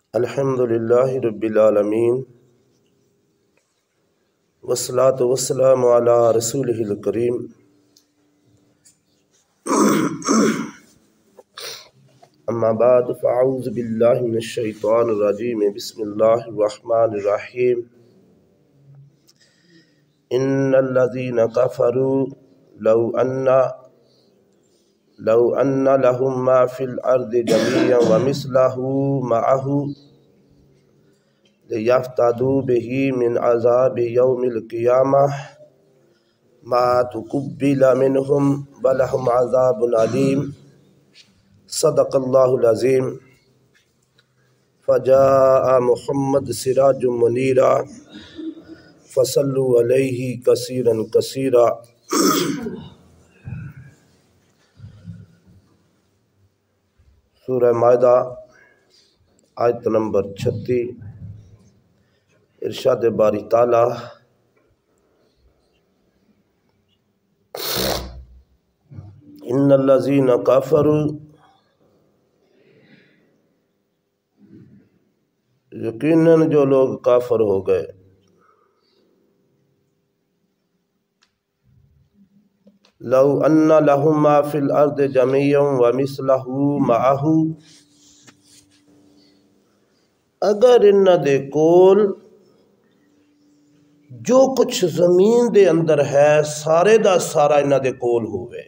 الحمدللہ رب العالمین والصلاة والسلام علی رسولہ الکریم اما بعد فاعوذ باللہ من الشیطان الرجیم بسم اللہ الرحمن الرحیم ان الذین کفروا لو ان لهم ما فی الارض جميعا ومثله معه لیفتدوا به من عذاب یوم القیامہ ما تقبل منهم ولهم عذاب علیم صدق اللہ العظیم فجاء محمد سراج منیرا فصلوا علیہ کثیرا کثیرا۔ سورہ مائدہ آیت نمبر 36، ارشاد باری تعالی ان الذین کفروا، یقیناً جو لوگ کافر ہو گئے، لو ان لهم ما فی الارض جميعا ومثله معه، اگر انہاں دے کول جو کچھ زمین دے اندر ہے سارے دا سارا انہاں دے کول ہوئے،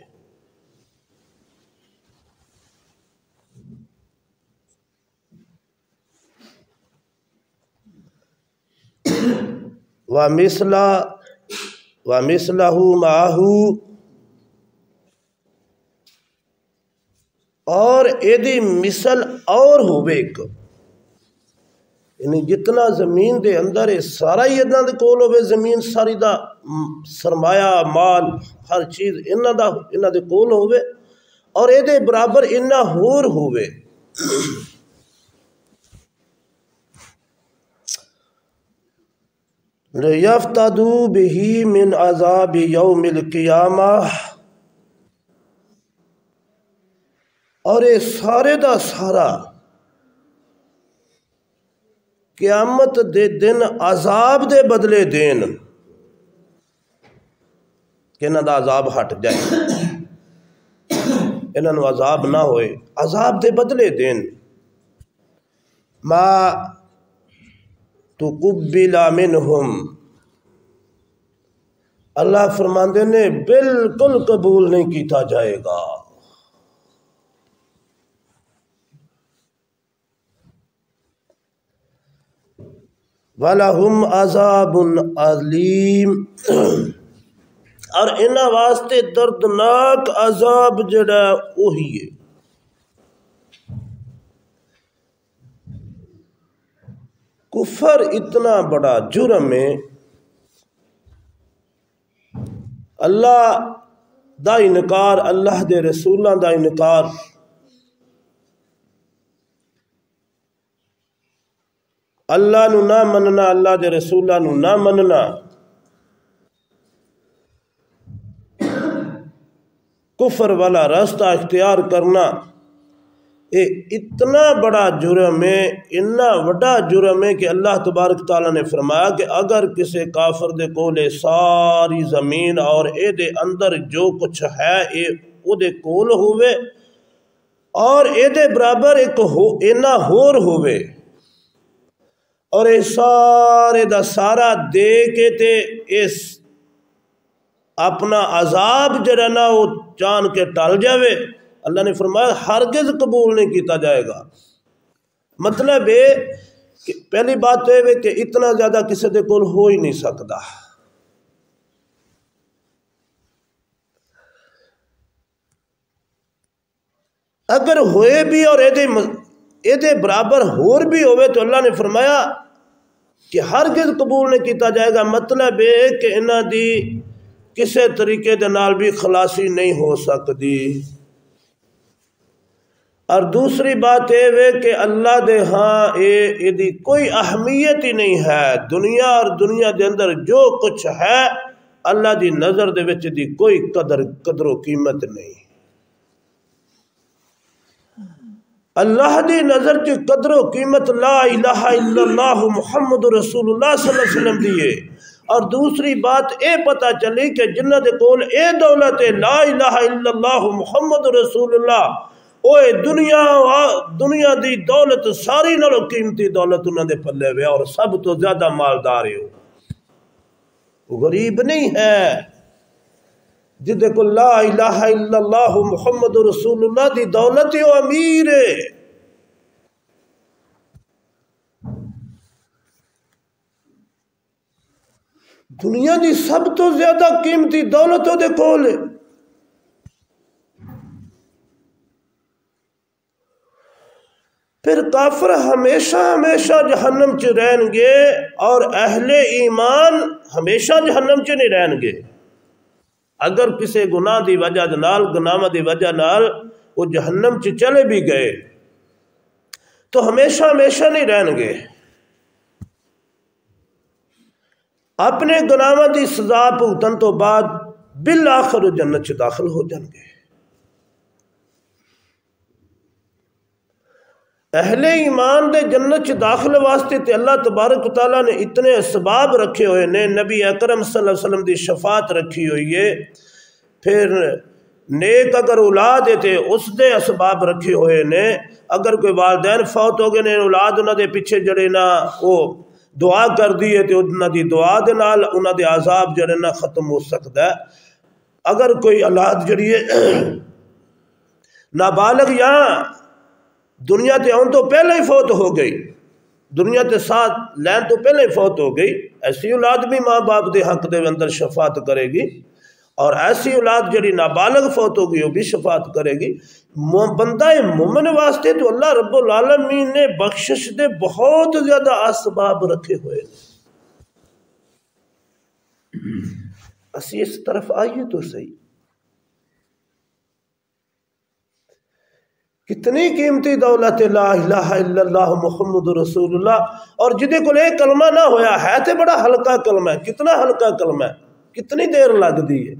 وَمِثْلَهُ مَعَهُ، اور ایدی مثل اور ہوئے، یعنی جتنا زمین دے اندر ہے سارا ہی انہاں دے کول ہوئے، زمین ساری دا سرمایہ مال ہر چیز انہاں دے کول ہوئے، اور ایدے برابر انہاں ہور ہوئے۔ لِيَفْتَدُوا بِهِ مِنْ عَذَابِ يَوْمِ الْقِيَامَةِ، اور یہ سارے دا سارا قیامت دے دن عذاب دے بدلے دین، کہ انہاں دا عذاب ہٹ جائے، انہاں نو عذاب نہ ہوئے، عذاب دے بدلے دین۔ ما تقبل منہم، اللہ فرماندے نے بالکل قبول نہیں کیتا جائے گا۔ وَلَهُمْ عَذَابٌ عَلِيمٌ، اور انہاں واسطے دردناک عذاب جڑا وہی ہے۔ کفر اتنا بڑا جرم ہے، اللہ دا انکار، اللہ دے رسولاں دا انکار، اللہ نو نہ مننا، اللہ دے رسولاں نو نہ مننا، کفر والا راستہ اختیار کرنا، یہ اتنا بڑا جرم ہے، اتنا بڑا جرم ہے کہ اللہ تبارک تعالیٰ نے فرمایا کہ اگر کسی کافر دے کولے ساری زمین اور اے دے اندر جو کچھ ہے اے او دے کول ہوئے، اور اے دے برابر ایک اینا ہور ہوئے، اور اے سارے دا سارا دے کے تے اس اپنا عذاب جڑا نا وہ جان کے ٹال جاوے، اللہ نے فرمایا ہرگز قبول نہیں کیتا جائے گا۔ مطلب ہے کہ پہلی بات تو ہے کہ اتنا زیادہ کسی دے کول ہو ہی نہیں سکتا، اگر ہوئے بھی اور ایدے برابر ہور بھی ہوئے تو اللہ نے فرمایا کہ ہرگز قبول نہیں کیتا جائے گا۔ مطلب ہے کہ انہاں دی کسی طریقے دے نال بھی خلاصی نہیں ہو سکتی۔ اور دوسری بات یہ ہے کہ اللہ دے ہاں دی کوئی اہمیت ہی نہیں ہے، دنیا اور دنیا دے اندر جو کچھ ہے اللہ دی نظر دے وچ دی کوئی قدر و قیمت نہیں۔ اللہ دی نظر چ قدر و قیمت لا الہ الا اللہ محمد رسول اللہ صلی اللہ علیہ وسلم دیے۔ اور دوسری بات اے پتہ چلی کہ جنہ دے کول اے دولت ہے لا الہ الا اللہ محمد رسول اللہ، اوے دنیا دی دولت ساری نالوں قیمتی دولت انہوں دے پلے ہوئے اور سب تو زیادہ مالدار ہے، وہ غریب نہیں ہے۔ جدے کو لا الہ الا اللہ محمد رسول اللہ دی دولت ہے وہ امیر ہے۔ دنیا دی سب تو زیادہ قیمتی دولت دے کول ہے۔ پھر کافر ہمیشہ جہنم چ رہن گے اور اہل ایمان ہمیشہ جہنم چ نہیں رہن گے۔ اگر کسی گناہ دی وجہ نال گناہ دی وجہ نال وہ جہنم چ چلے بھی گئے تو ہمیشہ نہیں رہن گے، اپنے گناہ دی سزا بھگتن تو بعد بالآخر جنت چ داخل ہو جان گے۔ اہل ایمان دے جنت چ داخل واسطے تے اللہ تبارک و تعالیٰ نے اتنے اسباب رکھے ہوئے نے، نبی اکرم صلی اللہ علیہ وسلم دی شفاعت رکھی ہوئی ہے، پھر نیک اگر اولاد ہے تے اس دے اسباب رکھے ہوئے نے، اگر کوئی والدین فوت ہو گئے نے اولاد انہاں دے پیچھے جڑے نا وہ دعا کر دیئے تے انہاں دی دعا دے نال انہاں دے عذاب جڑے نا ختم ہو سکتا ہے۔ اگر کوئی اولاد جڑی ہے نابالغ یہاں دنیا تے آن تو پہلے ہی فوت ہو گئی، دنیا تے ساتھ لین تو پہلے ہی فوت ہو گئی، ایسی اولاد بھی ماں باپ دے حق دے اندر شفاعت کرے گی، اور ایسی اولاد جڑی نابالغ فوت ہو گئی وہ بھی شفاعت کرے گی۔ بندہ مومن واسطے تو اللہ رب العالمین نے بخشش دے بہت زیادہ اسباب رکھے ہوئے، اسی اس طرف آئیے تو صحیح۔ کتنی قیمتی دولت لا الہ الا اللہ محمد رسول اللہ، اور جدے کو لے کلمہ نہ ہویا ہے تے بڑا ہلکا کلمہ ہے، کتنا ہلکا کلمہ ہے، کتنی دیر لگ دی ہے،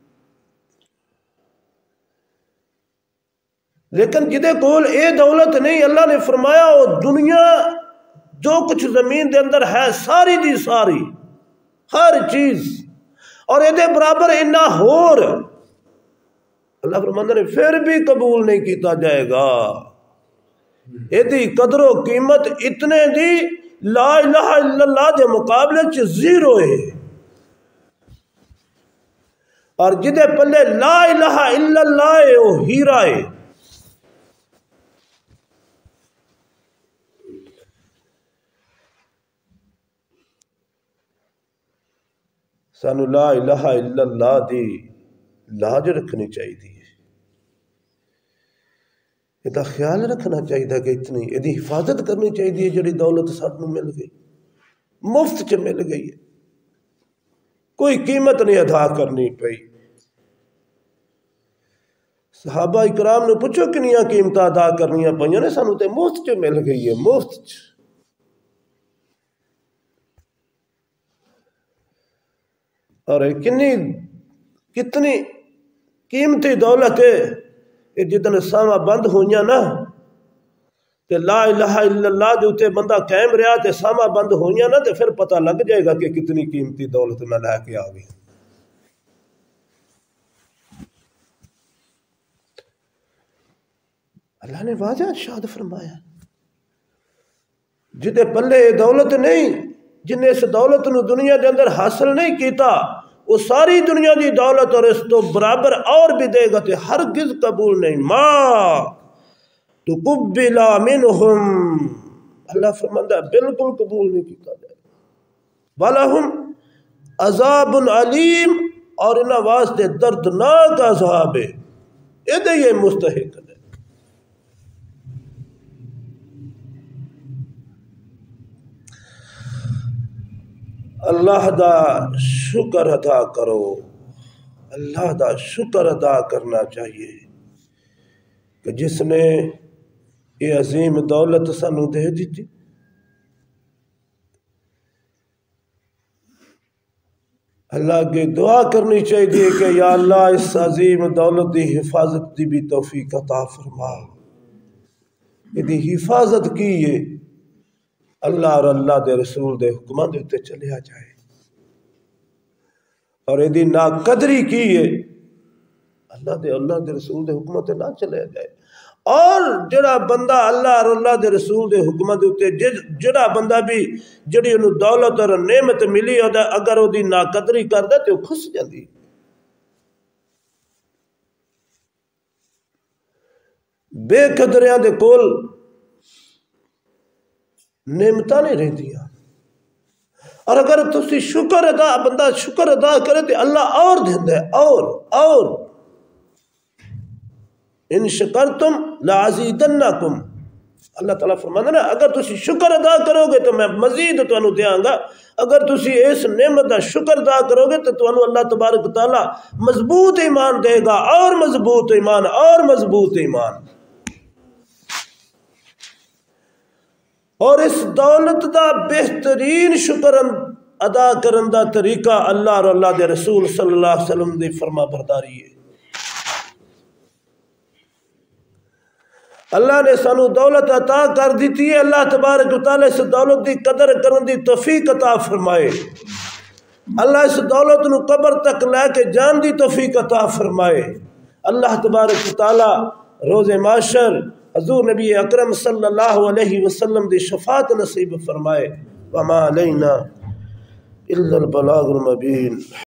لیکن جدے کول اے دولت نہیں، اللہ نے فرمایا وہ دنیا جو کچھ زمین دے اندر ہے ساری دی ساری ہر چیز اور اے دے برابر انہا ہور اللہ فرماندہ نے پھر بھی قبول نہیں کیتا جائے گا۔ اے دی قدر و قیمت اتنے دی لا الہ الا اللہ دے مقابلے چ زیرو ہے، اور جدے پلے لا الہ الا اللہ ہے وہ ہیرا ہے۔ سانو لا الہ الا اللہ دی لاج رکھنی چاہیے، یہ خیال رکھنا چاہیے کہ اتنی یہ حفاظت کرنی چاہیے جڑی دولت سانوں مل گئی، مفت چ مل گئی ہے، کوئی قیمت نہیں ادا کرنی پئی۔ صحابہ اکرام نے پوچھو کنیاں قیمت ادا کرنیاں پئیاں نے، سانوں تے مفت چ مل گئی ہے، مفت چ۔ اور کتنی قیمتی دولت ہے، یہ جتنے ساواں بند ہوئیاں نا تے لا الہ الا اللہ دے اتے بندہ قائم رہا تے ساواں بند ہوئیاں نا تے پھر پتہ لگ جائے گا کہ کتنی قیمتی دولت میں لے کے آ گئی۔ اللہ نے واضح ارشاد فرمایا جدے پلے دولت نہیں، جن نے اس دولت نو دنیا دے اندر حاصل نہیں کیتا، وہ ساری دنیا دی دولت اور اس تو برابر اور بھی دے گا تے ہرگز قبول نہیں۔ ما تقبل منہم، اللہ فرماندہ بالکل قبول نہیں کیتا جائے گا۔ وَلَهُمْ عذاب علیم، اور انہاں واسطے دردناک عذاب ہے، یہ یہ مستحق ہے۔ اللہ دا شکر ادا کرو، اللہ دا شکر ادا کرنا چاہیے کہ جس نے یہ عظیم دولت سانو دے دیتی۔ اللہ کی دعا کرنی چاہیے کہ یا اللہ اس عظیم دولت دی حفاظت دی بھی توفیق عطا فرما، یہ حفاظت کی ہے اللہ اور اللہ دے رسول دے حکماں دے اتے چلیا جائے اور یہ ناقدری کی ہے اللہ دے رسول دے حکماں تے نہ چلیا جائے اور جڑا بندہ اللہ اور اللہ دے رسول دے حکماں دے اتے جڑا بندہ بھی جڑی انہوں دولت اور نعمت ملی اگر وہ دی ناقدری کر دے تو خس جاندی بے قدریاں دے کول نعمتاں نہیں رہتیاں اور اگر تسی بندہ شکر ادا کرے تو اللہ اور دیندا ہے اور ان شکرتم لازیدنکم اللہ تعالیٰ فرماتا ہے اگر تسی شکر ادا کرو گے تو میں مزید تانوں دیاں گا اگر تسی اس نعمت دا شکر ادا کرو گے تو تانوں اللہ تبارک تعالیٰ مضبوط ایمان دے گا اور مضبوط ایمان اور اس دولت دا بہترین شکر ادا کرن دا طریقہ اللہ اور اللہ دے رسول صلی اللہ علیہ وسلم دی فرما برداری ہے اللہ نے سانو دولت عطا کر دیتی ہے اللہ تبارک و تعالی اس دولت دی قدر کرن دی توفیق عطا فرمائے اللہ اس دولت نو قبر تک لے کے جان دی توفیق عطا فرمائے اللہ تبارک و تعالی روز معاشر حضور نبی اکرم صلی اللہ علیہ وسلم دی شفاعت نصیب فرمائے وما علینا الا البلاغ المبین